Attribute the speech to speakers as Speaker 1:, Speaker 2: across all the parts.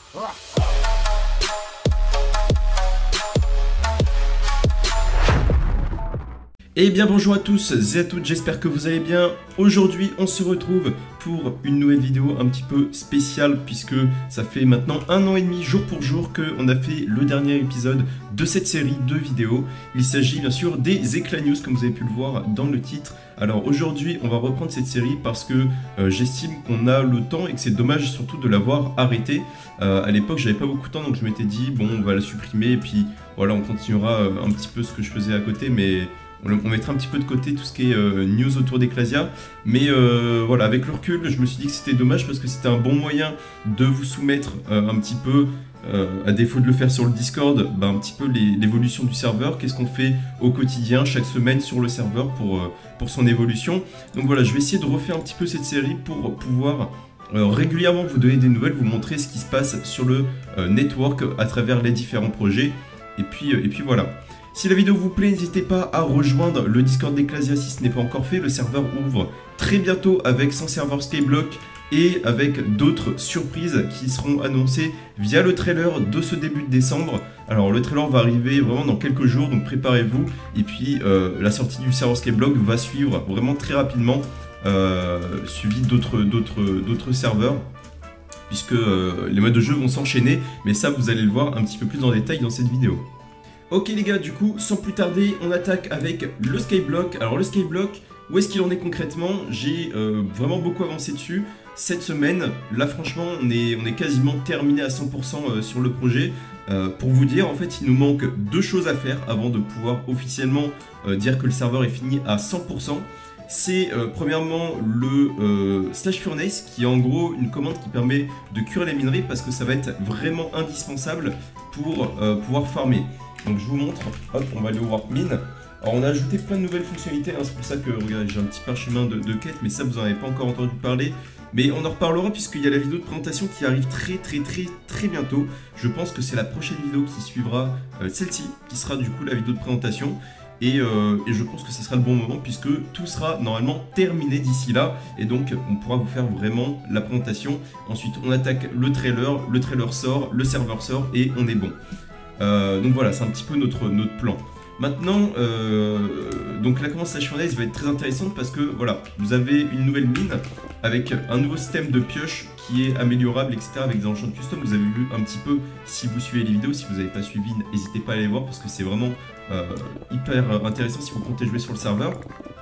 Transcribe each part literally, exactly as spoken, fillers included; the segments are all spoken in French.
Speaker 1: Eh bien bonjour à tous et à toutes, j'espère que vous allez bien. Aujourd'hui on se retrouve pour une nouvelle vidéo un petit peu spéciale puisque ça fait maintenant un an et demi jour pour jour qu'on a fait le dernier épisode de cette série de vidéos. Il s'agit bien sûr des Éclats News comme vous avez pu le voir dans le titre. Alors aujourd'hui on va reprendre cette série parce que euh, j'estime qu'on a le temps et que c'est dommage surtout de l'avoir arrêté. Euh, à l'époque j'avais pas beaucoup de temps donc je m'étais dit bon on va la supprimer et puis voilà on continuera euh, un petit peu ce que je faisais à côté mais... On mettra un petit peu de côté tout ce qui est euh, news autour d'Ecclasia, mais euh, voilà, avec le recul, je me suis dit que c'était dommage parce que c'était un bon moyen de vous soumettre euh, un petit peu, euh, à défaut de le faire sur le Discord, bah, un petit peu l'évolution du serveur, qu'est-ce qu'on fait au quotidien, chaque semaine sur le serveur pour, euh, pour son évolution. Donc voilà, je vais essayer de refaire un petit peu cette série pour pouvoir euh, régulièrement vous donner des nouvelles, vous montrer ce qui se passe sur le euh, network à travers les différents projets, et puis, euh, et puis voilà. Si la vidéo vous plaît, n'hésitez pas à rejoindre le Discord d'Ecclasia si ce n'est pas encore fait. Le serveur ouvre très bientôt avec son serveur Skyblock et avec d'autres surprises qui seront annoncées via le trailer de ce début de décembre. Alors le trailer va arriver vraiment dans quelques jours, donc préparez-vous. Et puis euh, la sortie du serveur Skyblock va suivre vraiment très rapidement, euh, suivi d'autres d'autres serveurs. Puisque euh, les modes de jeu vont s'enchaîner, mais ça vous allez le voir un petit peu plus en détail dans cette vidéo. Ok les gars, du coup, sans plus tarder, on attaque avec le Skyblock. Alors le Skyblock, où est-ce qu'il en est concrètement? J'ai euh, vraiment beaucoup avancé dessus cette semaine. Là franchement, on est, on est quasiment terminé à cent pour cent sur le projet. Euh, pour vous dire, en fait, il nous manque deux choses à faire avant de pouvoir officiellement euh, dire que le serveur est fini à cent pour cent. C'est euh, premièrement le euh, Slash Furnace qui est en gros une commande qui permet de cuire les minerais parce que ça va être vraiment indispensable pour euh, pouvoir farmer. Donc je vous montre, hop, on va aller au Warp Mine. Alors on a ajouté plein de nouvelles fonctionnalités, hein, c'est pour ça que regardez, j'ai un petit parchemin de, de quête, mais ça vous en avez pas encore entendu parler. Mais on en reparlera puisqu'il y a la vidéo de présentation qui arrive très très très très bientôt. Je pense que c'est la prochaine vidéo qui suivra euh, celle-ci, qui sera du coup la vidéo de présentation. Et, euh, et je pense que ce sera le bon moment puisque tout sera normalement terminé d'ici là. Et donc on pourra vous faire vraiment la présentation. Ensuite on attaque le trailer, le trailer sort, le serveur sort et on est bon. Euh, donc voilà, c'est un petit peu notre, notre plan. Maintenant, euh, donc la commande Slash Furnace va être très intéressante parce que voilà, vous avez une nouvelle mine avec un nouveau système de pioche qui est améliorable, et cetera avec des enchantements custom. Vous avez vu un petit peu si vous suivez les vidéos. Si vous n'avez pas suivi, n'hésitez pas à aller voir parce que c'est vraiment euh, hyper intéressant si vous comptez jouer sur le serveur.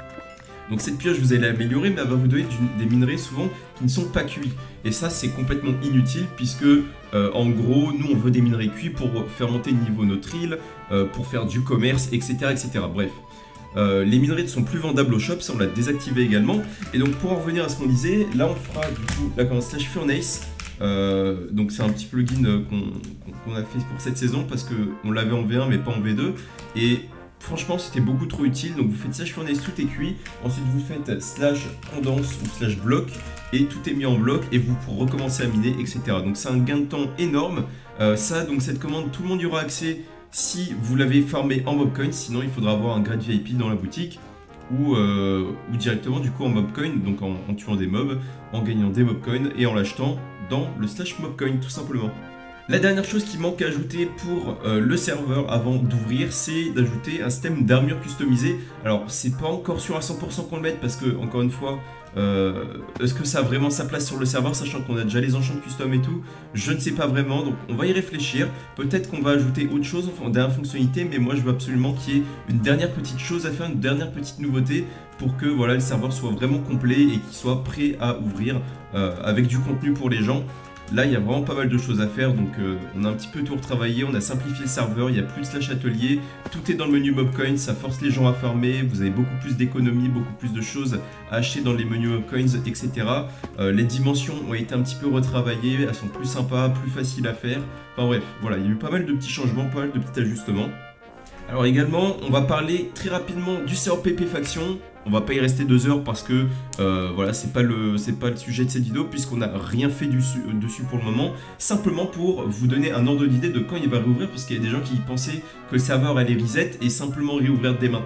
Speaker 1: Donc cette pioche vous allez l'améliorer mais elle va vous donner du, des minerais souvent qui ne sont pas cuits. Et ça c'est complètement inutile puisque euh, en gros nous on veut des minerais cuits pour faire monter le niveau de notre île, euh, pour faire du commerce, et cetera et cetera. Bref. Euh, les minerais ne sont plus vendables au shop, ça on l'a désactivé également. Et donc pour en revenir à ce qu'on disait, là on fera du coup la commande Slash Furnace. Euh, donc c'est un petit plugin qu'on qu'on a fait pour cette saison parce qu'on l'avait en V un mais pas en V deux. Et franchement c'était beaucoup trop utile, donc vous faites Slash Furnace, tout est cuit, ensuite vous faites slash condense ou slash bloc et tout est mis en bloc et vous pourrez recommencer à miner, et cetera. Donc c'est un gain de temps énorme, euh, ça donc cette commande tout le monde y aura accès si vous l'avez farmé en Mobcoin, sinon il faudra avoir un grade V I P dans la boutique ou, euh, ou directement du coup en Mobcoin, donc en, en tuant des mobs, en gagnant des Mobcoins et en l'achetant dans le slash Mobcoin tout simplement. La dernière chose qui manque à ajouter pour euh, le serveur avant d'ouvrir, c'est d'ajouter un système d'armure customisé. Alors c'est pas encore sûr à cent pour cent qu'on le mette parce que encore une fois, euh, est-ce que ça a vraiment sa place sur le serveur sachant qu'on a déjà les enchantements custom et tout? Je ne sais pas vraiment, donc on va y réfléchir. Peut-être qu'on va ajouter autre chose en dernière fonctionnalité, mais moi je veux absolument qu'il y ait une dernière petite chose à faire, une dernière petite nouveauté pour que voilà, le serveur soit vraiment complet et qu'il soit prêt à ouvrir euh, avec du contenu pour les gens. Là, il y a vraiment pas mal de choses à faire, donc euh, on a un petit peu tout retravaillé, on a simplifié le serveur, il n'y a plus de slash atelier, tout est dans le menu Mobcoin, ça force les gens à farmer, vous avez beaucoup plus d'économies, beaucoup plus de choses à acheter dans les menus Mobcoins, et cetera. Euh, les dimensions ont été un petit peu retravaillées, elles sont plus sympas, plus faciles à faire. Enfin bref, voilà, il y a eu pas mal de petits changements, pas mal de petits ajustements. Alors également, on va parler très rapidement du serveur P P Faction. On va pas y rester deux heures parce que euh, voilà, c'est pas le c'est pas le sujet de cette vidéo puisqu'on n'a rien fait dessus, dessus pour le moment. Simplement pour vous donner un ordre d'idée de quand il va réouvrir parce qu'il y a des gens qui pensaient que le serveur allait reset et simplement réouvrir dès maintenant.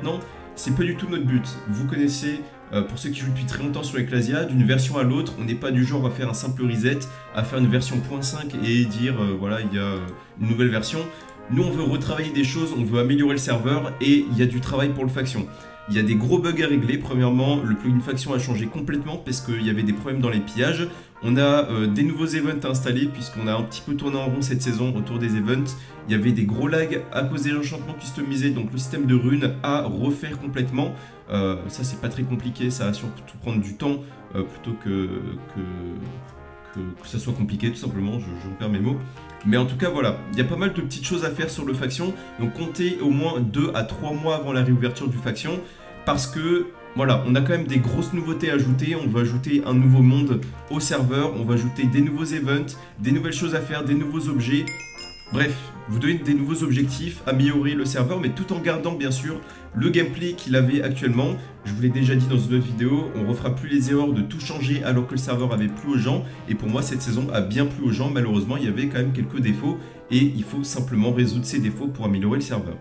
Speaker 1: c'est pas du tout notre but. Vous connaissez, euh, pour ceux qui jouent depuis très longtemps sur Ecclesia, d'une version à l'autre, on n'est pas du genre à faire un simple reset, à faire une version point cinq et dire euh, voilà, il y a une nouvelle version. Nous, on veut retravailler des choses, on veut améliorer le serveur et il y a du travail pour le faction. Il y a des gros bugs à régler. Premièrement, le plugin faction a changé complètement parce qu'il y avait des problèmes dans les pillages. On a euh, des nouveaux events à installer puisqu'on a un petit peu tourné en rond cette saison autour des events. Il y avait des gros lags à cause des enchantements customisés, donc le système de runes à refaire complètement. Euh, ça, c'est pas très compliqué, ça va surtout prendre du temps euh, plutôt que, que, que, que ça soit compliqué, tout simplement. Je, je perds mes mots. Mais en tout cas, voilà, il y a pas mal de petites choses à faire sur le faction. Donc comptez au moins deux à trois mois avant la réouverture du faction. Parce que, voilà, on a quand même des grosses nouveautés à ajouter. On va ajouter un nouveau monde au serveur. On va ajouter des nouveaux events, des nouvelles choses à faire, des nouveaux objets. Bref, vous donnez des nouveaux objectifs, améliorer le serveur, mais tout en gardant bien sûr le gameplay qu'il avait actuellement. Je vous l'ai déjà dit dans une autre vidéo, on ne refera plus les erreurs de tout changer alors que le serveur avait plu aux gens. Et pour moi, cette saison a bien plu aux gens. Malheureusement, il y avait quand même quelques défauts et il faut simplement résoudre ces défauts pour améliorer le serveur.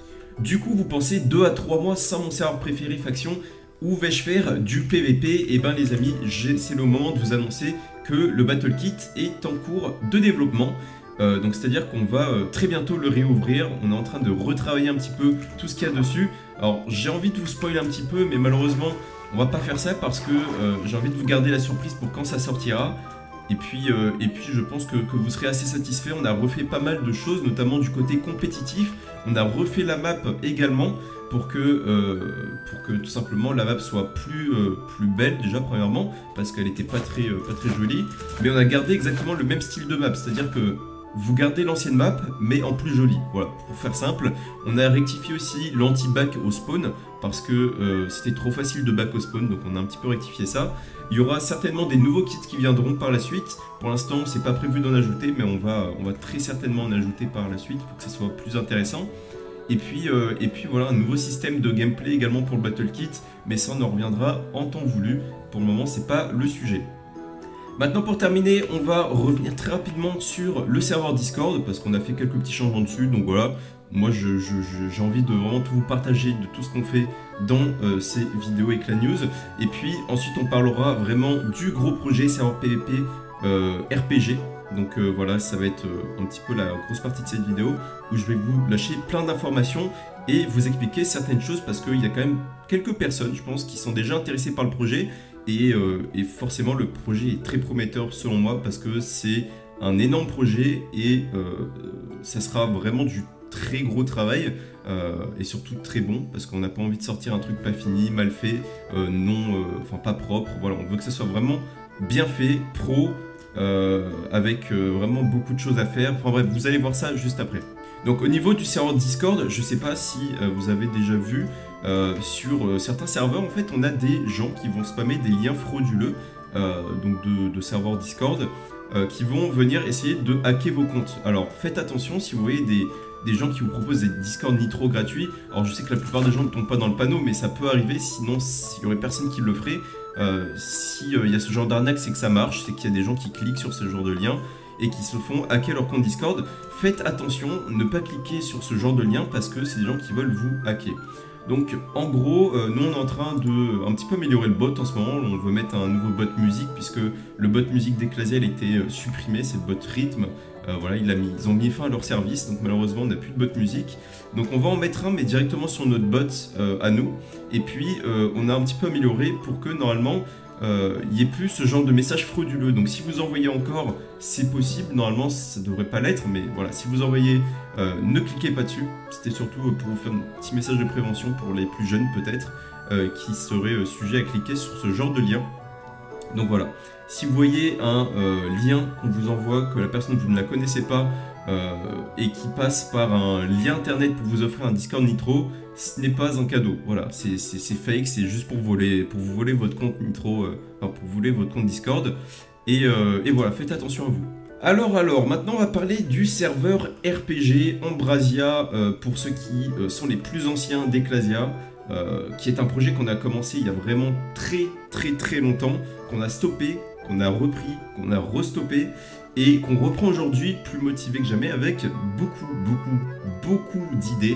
Speaker 1: Du coup, vous pensez deux à trois mois sans mon serveur préféré faction, où vais-je faire du P V P? Et ben les amis, c'est le moment de vous annoncer que le Battle Kit est en cours de développement. Euh, donc c'est à dire qu'on va euh, très bientôt le réouvrir. On est en train de retravailler un petit peu tout ce qu'il y a dessus. Alors j'ai envie de vous spoiler un petit peu, mais malheureusement on va pas faire ça parce que euh, j'ai envie de vous garder la surprise pour quand ça sortira. Et puis, euh, et puis je pense que, que vous serez assez satisfait. On a refait pas mal de choses, notamment du côté compétitif. On a refait la map également pour que, euh, pour que tout simplement la map soit plus, euh, plus belle déjà premièrement, parce qu'elle n'était pas très, euh, pas très jolie. Mais on a gardé exactement le même style de map, c'est-à-dire que vous gardez l'ancienne map, mais en plus jolie. Voilà, pour faire simple. On a rectifié aussi l'anti-back au spawn, parce que euh, c'était trop facile de back au spawn, donc on a un petit peu rectifié ça. Il y aura certainement des nouveaux kits qui viendront par la suite. Pour l'instant, c'est pas prévu d'en ajouter, mais on va, on va très certainement en ajouter par la suite pour que ça soit plus intéressant. Et puis, euh, et puis voilà, un nouveau système de gameplay également pour le Battle Kit, mais ça on en reviendra en temps voulu. Pour le moment, c'est pas le sujet. Maintenant, pour terminer, on va revenir très rapidement sur le serveur Discord, parce qu'on a fait quelques petits changements dessus, donc voilà. Moi, je, je, je, j'ai envie de vraiment tout vous partager de tout ce qu'on fait dans euh, ces vidéos Eclat News. Et puis, ensuite, on parlera vraiment du gros projet serveur P V P euh, R P G. Donc euh, voilà, ça va être euh, un petit peu la grosse partie de cette vidéo, où je vais vous lâcher plein d'informations et vous expliquer certaines choses, parce qu'il y a quand même quelques personnes, je pense, qui sont déjà intéressées par le projet. Et, euh, et forcément, le projet est très prometteur selon moi, parce que c'est un énorme projet et euh, ça sera vraiment du très gros travail euh, et surtout très bon, parce qu'on n'a pas envie de sortir un truc pas fini, mal fait, euh, non, euh, enfin pas propre. Voilà, on veut que ça soit vraiment bien fait, pro, euh, avec euh, vraiment beaucoup de choses à faire. Enfin bref, vous allez voir ça juste après. Donc au niveau du serveur Discord, je sais pas si euh, vous avez déjà vu, euh, sur euh, certains serveurs, en fait, on a des gens qui vont spammer des liens frauduleux, euh, donc de, de serveurs Discord, euh, qui vont venir essayer de hacker vos comptes. Alors faites attention si vous voyez des, des gens qui vous proposent des Discord Nitro gratuits. Alors je sais que la plupart des gens ne tombent pas dans le panneau, mais ça peut arriver, sinon il n'y aurait personne qui le ferait. Euh, si euh, il y a ce genre d'arnaque, c'est que ça marche, c'est qu'il y a des gens qui cliquent sur ce genre de lien et qui se font hacker leur compte Discord. Faites attention, ne pas cliquer sur ce genre de lien, parce que c'est des gens qui veulent vous hacker. Donc en gros, euh, nous on est en train de un petit peu améliorer le bot en ce moment. On veut mettre un nouveau bot musique, puisque le bot musique d'Ecclesia a été euh, supprimé, c'est le bot rythme. Euh, voilà, il a mis, ils ont mis fin à leur service, donc malheureusement on n'a plus de bot musique. Donc on va en mettre un, mais directement sur notre bot euh, à nous. Et puis euh, on a un petit peu amélioré pour que normalement euh, il n'y ait plus ce genre de message frauduleux. Donc si vous envoyez encore, c'est possible, normalement ça devrait pas l'être, mais voilà, si vous envoyez, euh, ne cliquez pas dessus. C'était surtout pour vous faire un petit message de prévention pour les plus jeunes peut-être, euh, qui seraient euh, sujets à cliquer sur ce genre de lien. Donc voilà, si vous voyez un euh, lien qu'on vous envoie, que la personne vous ne la connaissez pas, euh, et qui passe par un lien internet pour vous offrir un Discord Nitro, ce n'est pas un cadeau. Voilà, c'est fake, c'est juste pour voler, pour vous voler votre compte Nitro, euh, enfin pour voler votre compte Discord. Et, euh, et voilà, faites attention à vous. Alors, alors, maintenant on va parler du serveur R P G Embrasia, euh, pour ceux qui euh, sont les plus anciens d'Ecclesia. Euh, qui est un projet qu'on a commencé il y a vraiment très très très longtemps, qu'on a stoppé, qu'on a repris, qu'on a restoppé et qu'on reprend aujourd'hui plus motivé que jamais, avec beaucoup beaucoup beaucoup d'idées.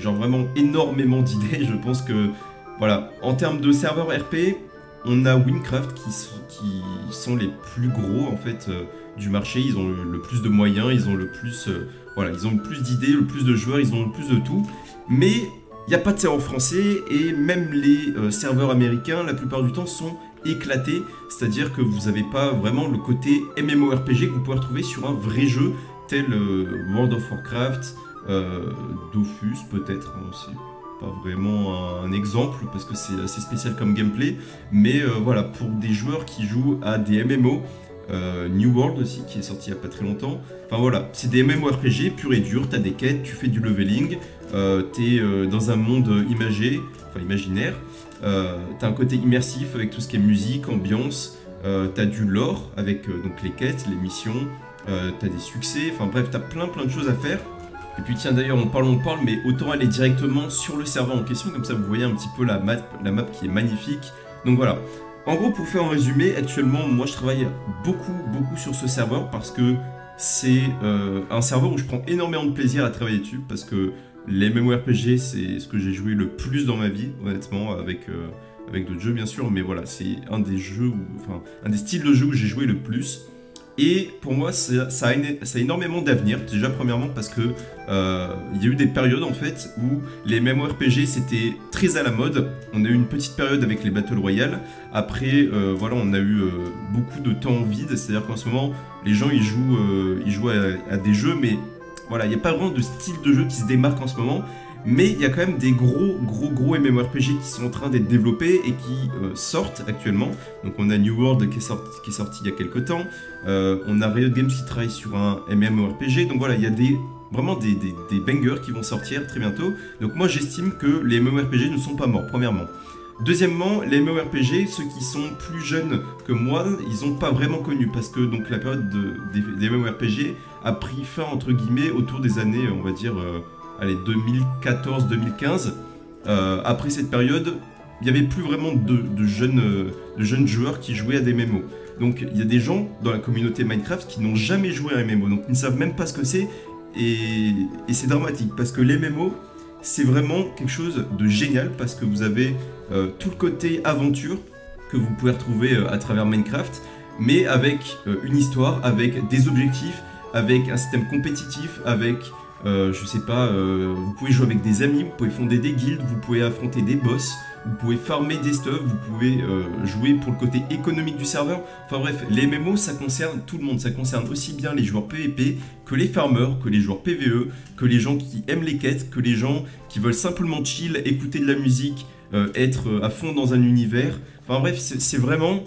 Speaker 1: genre vraiment énormément d'idées. Je pense que, voilà, en termes de serveurs R P, on a Winecraft qui, qui sont les plus gros en fait euh, du marché. Ils ont le, le plus de moyens, ils ont le plus, euh, voilà, ils ont le plus d'idées, le plus de joueurs, ils ont le plus de tout. Mais il n'y a pas de serveur français et même les euh, serveurs américains, la plupart du temps, sont éclatés. C'est-à-dire que vous n'avez pas vraiment le côté MMORPG que vous pouvez retrouver sur un vrai jeu tel euh, World of Warcraft, euh, Dofus peut-être, hein, c'est pas vraiment un, un exemple parce que c'est assez spécial comme gameplay. Mais euh, voilà, pour des joueurs qui jouent à des M M O, Euh, New World aussi qui est sorti il n'y a pas très longtemps. Enfin voilà, c'est des MMORPG pur et dur, t'as des quêtes, tu fais du leveling, euh, t'es euh, dans un monde imagé, enfin imaginaire, euh, t'as un côté immersif avec tout ce qui est musique, ambiance, euh, t'as du lore avec euh, donc les quêtes, les missions, euh, t'as des succès, enfin bref, t'as plein plein de choses à faire. Et puis tiens d'ailleurs on parle on parle mais autant aller directement sur le serveur en question, comme ça vous voyez un petit peu la map, la map qui est magnifique. Donc voilà. En gros, pour faire un résumé, actuellement, moi je travaille beaucoup, beaucoup sur ce serveur parce que c'est euh, un serveur où je prends énormément de plaisir à travailler dessus parce que les MMORPG, c'est ce que j'ai joué le plus dans ma vie, honnêtement, avec, euh, avec d'autres jeux bien sûr, mais voilà, c'est un des jeux, où, enfin, un des styles de jeu où j'ai joué le plus. Et pour moi, ça, ça, a, ça a énormément d'avenir. Déjà, premièrement, parce que euh, il y a eu des périodes en fait où les MMORPG c'était très à la mode. On a eu une petite période avec les Battle Royale. Après, euh, voilà, on a eu euh, beaucoup de temps vide. C'est-à-dire qu'en ce moment, les gens ils jouent, euh, ils jouent à, à des jeux, mais voilà, il n'y a pas vraiment de style de jeu qui se démarque en ce moment. Mais il y a quand même des gros, gros, gros MMORPG qui sont en train d'être développés et qui euh, sortent actuellement. Donc on a New World qui est sorti, qui est sorti il y a quelques temps. Euh, on a Riot Games qui travaille sur un MMORPG. Donc voilà, il y a des, vraiment des, des, des bangers qui vont sortir très bientôt. Donc moi j'estime que les MMORPG ne sont pas morts, premièrement. Deuxièmement, les MMORPG, ceux qui sont plus jeunes que moi, ils n'ont pas vraiment connu. Parce que donc la période de, des, des MMORPG a pris fin, entre guillemets, autour des années, on va dire... Euh, allez, deux mille quatorze deux mille quinze, euh, après cette période, il n'y avait plus vraiment de, de, jeunes, euh, de jeunes joueurs qui jouaient à des M M O. Donc il y a des gens dans la communauté Minecraft qui n'ont jamais joué à un M M O, donc ils ne savent même pas ce que c'est, et, et c'est dramatique, parce que les M M O, c'est vraiment quelque chose de génial, parce que vous avez euh, tout le côté aventure que vous pouvez retrouver euh, à travers Minecraft, mais avec euh, une histoire, avec des objectifs, avec un système compétitif, avec... Euh, je sais pas, euh, vous pouvez jouer avec des amis, vous pouvez fonder des guildes, vous pouvez affronter des boss, vous pouvez farmer des stuff, vous pouvez euh, jouer pour le côté économique du serveur. Enfin bref, les M M O ça concerne tout le monde, ça concerne aussi bien les joueurs P V P que les farmers, que les joueurs P V E, que les gens qui aiment les quêtes, que les gens qui veulent simplement chill, écouter de la musique, euh, être à fond dans un univers. Enfin bref, c'est vraiment...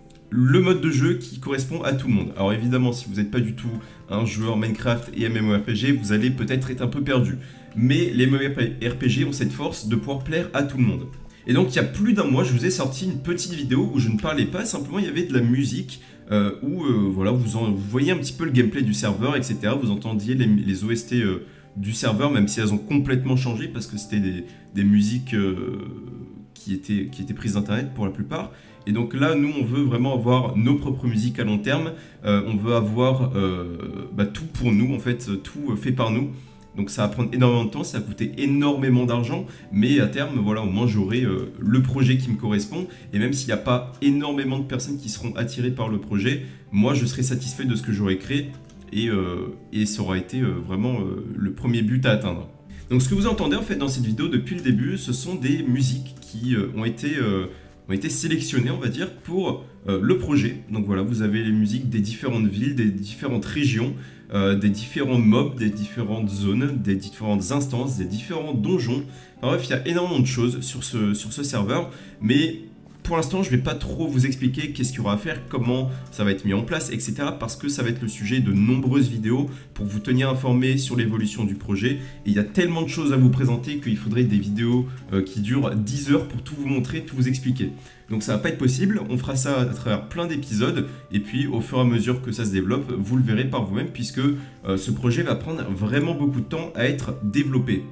Speaker 1: le mode de jeu qui correspond à tout le monde. Alors évidemment, si vous n'êtes pas du tout un joueur Minecraft et MMORPG, vous allez peut-être être un peu perdu. Mais les MMORPG ont cette force de pouvoir plaire à tout le monde. Et donc il y a plus d'un mois, je vous ai sorti une petite vidéo où je ne parlais pas, simplement il y avait de la musique, euh, où euh, voilà, vous, en, vous voyez un petit peu le gameplay du serveur, et cetera. Vous entendiez les, les O S T euh, du serveur, même si elles ont complètement changé, parce que c'était des, des musiques euh, qui, étaient, qui étaient prises d'internet pour la plupart. Et donc là, nous, on veut vraiment avoir nos propres musiques à long terme. Euh, on veut avoir euh, bah, tout pour nous, en fait, tout fait par nous. Donc ça va prendre énormément de temps, ça va coûter énormément d'argent. Mais à terme, voilà, au moins j'aurai euh, le projet qui me correspond. Et même s'il n'y a pas énormément de personnes qui seront attirées par le projet, moi, je serai satisfait de ce que j'aurai créé. Et, euh, et ça aura été euh, vraiment euh, le premier but à atteindre. Donc ce que vous entendez en fait dans cette vidéo depuis le début, ce sont des musiques qui euh, ont été... Euh, ont été sélectionnés, on va dire, pour euh, le projet. Donc voilà, vous avez les musiques des différentes villes, des différentes régions, euh, des différents mobs, des différentes zones, des différentes instances, des différents donjons. Enfin bref, il y a énormément de choses sur ce, sur ce serveur, mais pour l'instant, je ne vais pas trop vous expliquer qu'est-ce qu'il y aura à faire, comment ça va être mis en place, et cetera. Parce que ça va être le sujet de nombreuses vidéos pour vous tenir informé sur l'évolution du projet. Et il y a tellement de choses à vous présenter qu'il faudrait des vidéos euh, qui durent dix heures pour tout vous montrer, tout vous expliquer. Donc ça va pas être possible, on fera ça à travers plein d'épisodes. Et puis au fur et à mesure que ça se développe, vous le verrez par vous-même, puisque euh, ce projet va prendre vraiment beaucoup de temps à être développé.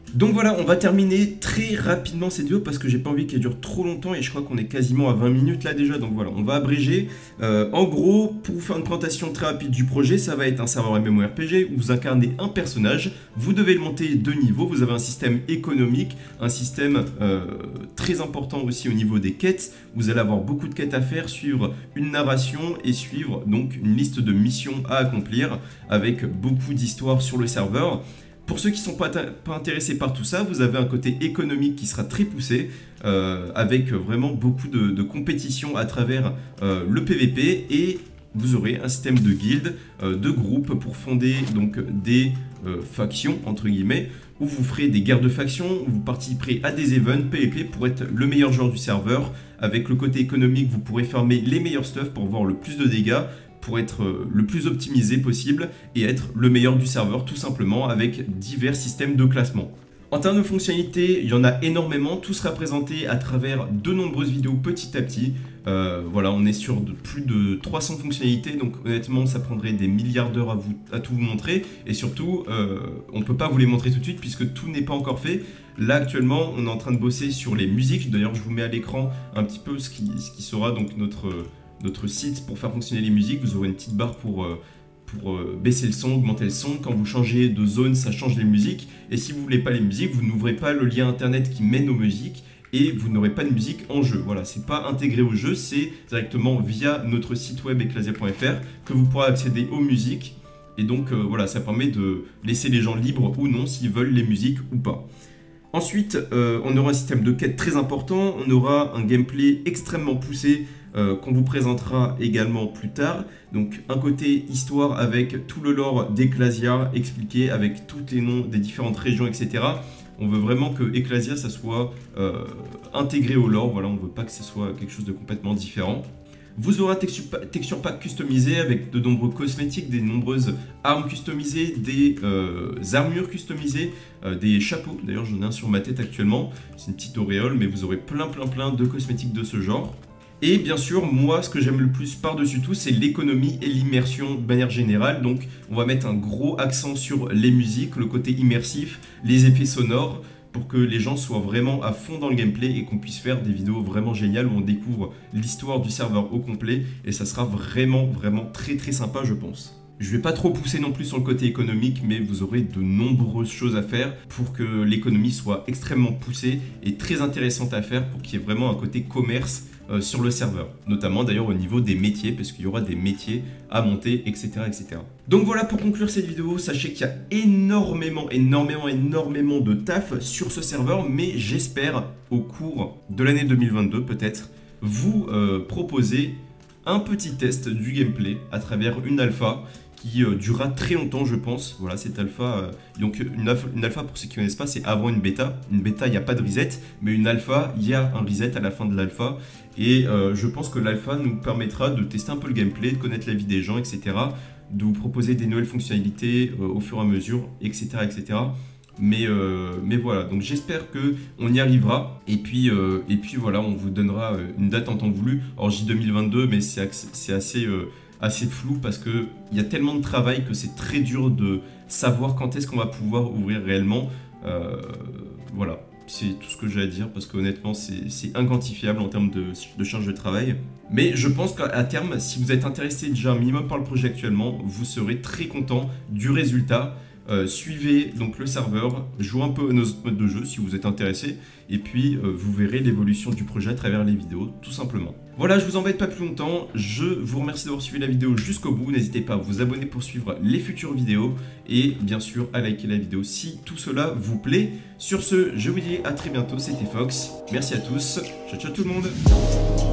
Speaker 1: Donc voilà, on va terminer très rapidement cette vidéo parce que j'ai pas envie qu'elle dure trop longtemps et je crois qu'on est quasiment à vingt minutes là déjà, donc voilà, on va abréger. Euh, en gros, pour vous faire une présentation très rapide du projet, ça va être un serveur MMORPG où vous incarnez un personnage, vous devez le monter de niveau, vous avez un système économique, un système euh, très important aussi au niveau des quêtes, vous allez avoir beaucoup de quêtes à faire, suivre une narration et suivre donc une liste de missions à accomplir avec beaucoup d'histoires sur le serveur. Pour ceux qui ne sont pas, pas intéressés par tout ça, vous avez un côté économique qui sera très poussé, euh, avec vraiment beaucoup de, de compétition à travers euh, le P V P, et vous aurez un système de guildes, euh, de groupes pour fonder donc des euh, factions, entre guillemets, où vous ferez des guerres de factions, où vous participerez à des events P V P pour être le meilleur joueur du serveur. Avec le côté économique, vous pourrez farmer les meilleurs stuff pour avoir le plus de dégâts, pour être le plus optimisé possible et être le meilleur du serveur tout simplement avec divers systèmes de classement. En termes de fonctionnalités, il y en a énormément, tout sera présenté à travers de nombreuses vidéos petit à petit. Euh, voilà, on est sur de plus de trois cents fonctionnalités, donc honnêtement ça prendrait des milliards d'heures à, vous, à tout vous montrer, et surtout euh, on ne peut pas vous les montrer tout de suite puisque tout n'est pas encore fait. Là actuellement on est en train de bosser sur les musiques, d'ailleurs je vous mets à l'écran un petit peu ce qui, ce qui sera donc notre... notre site pour faire fonctionner les musiques. Vous aurez une petite barre pour, euh, pour euh, baisser le son, augmenter le son. Quand vous changez de zone, ça change les musiques. Et si vous ne voulez pas les musiques, vous n'ouvrez pas le lien internet qui mène aux musiques et vous n'aurez pas de musique en jeu. Voilà, c'est pas intégré au jeu, c'est directement via notre site web eclasia point F R que vous pourrez accéder aux musiques. Et donc euh, voilà, ça permet de laisser les gens libres ou non s'ils veulent les musiques ou pas. Ensuite, euh, on aura un système de quête très important, on aura un gameplay extrêmement poussé euh, qu'on vous présentera également plus tard. Donc un côté histoire avec tout le lore d'Eclasia expliqué avec tous les noms des différentes régions, et cetera. On veut vraiment que Eclasia ça soit euh, intégré au lore, voilà, on ne veut pas que ce soit quelque chose de complètement différent. Vous aurez un texture pack customisé avec de nombreux cosmétiques, des nombreuses armes customisées, des euh, armures customisées, euh, des chapeaux. D'ailleurs, j'en ai un sur ma tête actuellement. C'est une petite auréole, mais vous aurez plein, plein, plein de cosmétiques de ce genre. Et bien sûr, moi, ce que j'aime le plus par-dessus tout, c'est l'économie et l'immersion de manière générale. Donc, on va mettre un gros accent sur les musiques, le côté immersif, les effets sonores, pour que les gens soient vraiment à fond dans le gameplay et qu'on puisse faire des vidéos vraiment géniales où on découvre l'histoire du serveur au complet, et ça sera vraiment vraiment très très sympa je pense. Je ne vais pas trop pousser non plus sur le côté économique, mais vous aurez de nombreuses choses à faire pour que l'économie soit extrêmement poussée et très intéressante à faire pour qu'il y ait vraiment un côté commerce euh, sur le serveur. Notamment d'ailleurs au niveau des métiers, parce qu'il y aura des métiers à monter, et cetera et cetera. Donc voilà, pour conclure cette vidéo, sachez qu'il y a énormément, énormément, énormément de taf sur ce serveur, mais j'espère au cours de l'année deux mille vingt-deux peut-être, vous euh, proposer un petit test du gameplay à travers une alpha qui euh, durera très longtemps je pense. Voilà, cette alpha, euh, donc une alpha, une alpha pour ceux qui ne connaissent pas, c'est avant une bêta. Une bêta, il n'y a pas de reset, mais une alpha, il y a un reset à la fin de l'alpha. Et euh, je pense que l'alpha nous permettra de tester un peu le gameplay, de connaître la vie des gens, et cetera. De vous proposer des nouvelles fonctionnalités euh, au fur et à mesure, et cetera et cetera. Mais, euh, mais voilà, donc j'espère qu'on y arrivera. Et puis, euh, et puis voilà, on vous donnera une date en temps voulu. Alors j'ai deux mille vingt-deux, mais c'est assez... Euh, assez flou parce qu'il y a tellement de travail que c'est très dur de savoir quand est-ce qu'on va pouvoir ouvrir réellement. Euh, voilà, c'est tout ce que j'ai à dire parce qu'honnêtement c'est inquantifiable en termes de, de charge de travail. Mais je pense qu'à terme, si vous êtes intéressé déjà un minimum par le projet actuellement, vous serez très content du résultat. Euh, suivez donc le serveur, jouez un peu à nos autres modes de jeu si vous êtes intéressé, et puis euh, vous verrez l'évolution du projet à travers les vidéos, tout simplement. Voilà, je vous embête pas plus longtemps, je vous remercie d'avoir suivi la vidéo jusqu'au bout, n'hésitez pas à vous abonner pour suivre les futures vidéos, et bien sûr à liker la vidéo si tout cela vous plaît. Sur ce, je vous dis à très bientôt, c'était Fox, merci à tous, ciao ciao tout le monde.